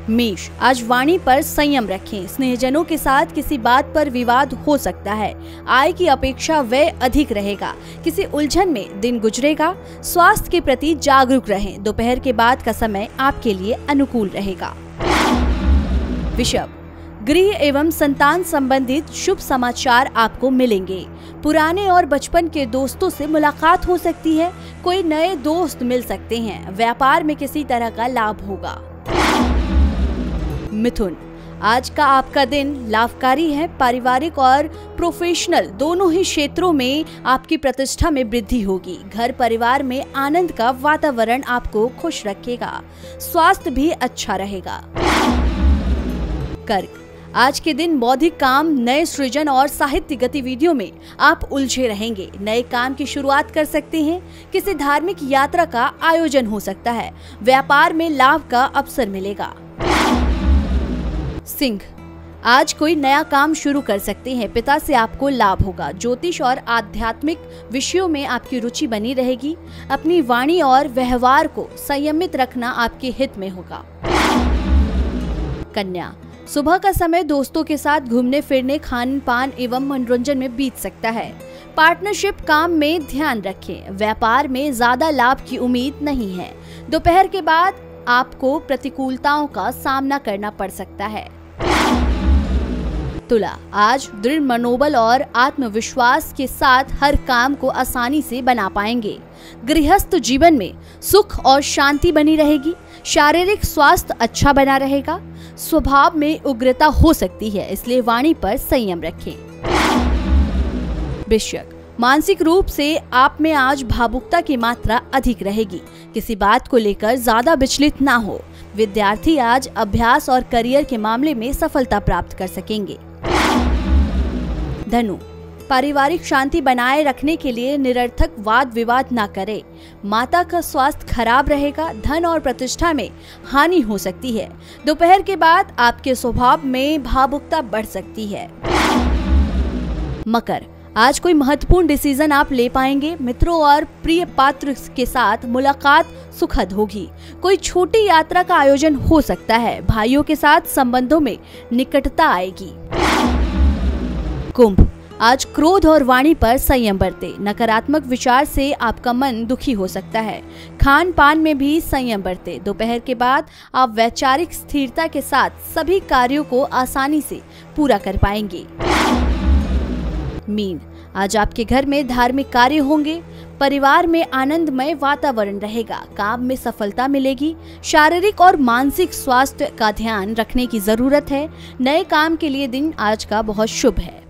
मेष, आज वाणी पर संयम रखें। स्नेहजनों के साथ किसी बात पर विवाद हो सकता है। आय की अपेक्षा व्यय अधिक रहेगा। किसी उलझन में दिन गुजरेगा। स्वास्थ्य के प्रति जागरूक रहें। दोपहर के बाद का समय आपके लिए अनुकूल रहेगा। वृषभ, गृह एवं संतान संबंधित शुभ समाचार आपको मिलेंगे। पुराने और बचपन के दोस्तों से मुलाकात हो सकती है। कोई नए दोस्त मिल सकते हैं। व्यापार में किसी तरह का लाभ होगा। मिथुन, आज का आपका दिन लाभकारी है। पारिवारिक और प्रोफेशनल दोनों ही क्षेत्रों में आपकी प्रतिष्ठा में वृद्धि होगी। घर परिवार में आनंद का वातावरण आपको खुश रखेगा। स्वास्थ्य भी अच्छा रहेगा। कर्क, आज के दिन बौद्धिक काम, नए सृजन और साहित्य गतिविधियों में आप उलझे रहेंगे। नए काम की शुरुआत कर सकते हैं। किसी धार्मिक यात्रा का आयोजन हो सकता है। व्यापार में लाभ का अवसर मिलेगा। सिंह, आज कोई नया काम शुरू कर सकते हैं। पिता से आपको लाभ होगा। ज्योतिष और आध्यात्मिक विषयों में आपकी रुचि बनी रहेगी। अपनी वाणी और व्यवहार को संयमित रखना आपके हित में होगा। कन्या, सुबह का समय दोस्तों के साथ घूमने फिरने, खान पान एवं मनोरंजन में बीत सकता है। पार्टनरशिप काम में ध्यान रखें। व्यापार में ज्यादा लाभ की उम्मीद नहीं है। दोपहर के बाद आपको प्रतिकूलताओं का सामना करना पड़ सकता है। तुला, आज दृढ़ मनोबल और आत्मविश्वास के साथ हर काम को आसानी से बना पाएंगे। गृहस्थ जीवन में सुख और शांति बनी रहेगी। शारीरिक स्वास्थ्य अच्छा बना रहेगा। स्वभाव में उग्रता हो सकती है, इसलिए वाणी पर संयम रखें। वृश्चिक, मानसिक रूप से आप में आज भावुकता की मात्रा अधिक रहेगी। किसी बात को लेकर ज्यादा विचलित ना हो। विद्यार्थी आज अभ्यास और करियर के मामले में सफलता प्राप्त कर सकेंगे। धनु, पारिवारिक शांति बनाए रखने के लिए निरर्थक वाद विवाद ना करें। माता का स्वास्थ्य खराब रहेगा। धन और प्रतिष्ठा में हानि हो सकती है। दोपहर के बाद आपके स्वभाव में भावुकता बढ़ सकती है। मकर, आज कोई महत्वपूर्ण डिसीजन आप ले पाएंगे। मित्रों और प्रिय पात्र के साथ मुलाकात सुखद होगी। कोई छोटी यात्रा का आयोजन हो सकता है। भाइयों के साथ संबंधों में निकटता आएगी। कुंभ, आज क्रोध और वाणी पर संयम बरते। नकारात्मक विचार से आपका मन दुखी हो सकता है। खान पान में भी संयम बरते। दोपहर के बाद आप वैचारिक स्थिरता के साथ सभी कार्यों को आसानी से पूरा कर पाएंगे। मीन, आज आपके घर में धार्मिक कार्य होंगे। परिवार में आनंदमय वातावरण रहेगा। काम में सफलता मिलेगी। शारीरिक और मानसिक स्वास्थ्य का ध्यान रखने की जरूरत है। नए काम के लिए दिन आज का बहुत शुभ है।